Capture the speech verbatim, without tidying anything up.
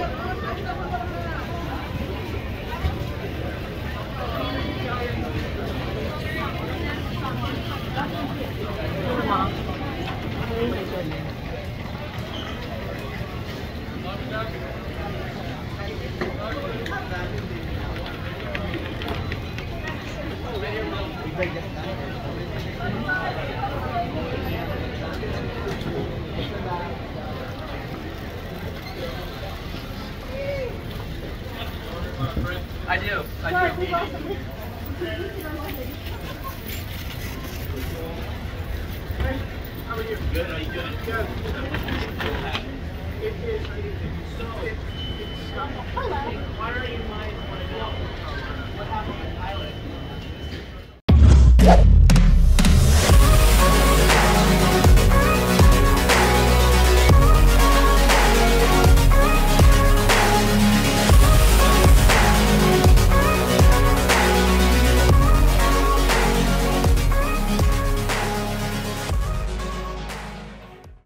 I do. I do. How are you? Good. Are you good? Good. It is. So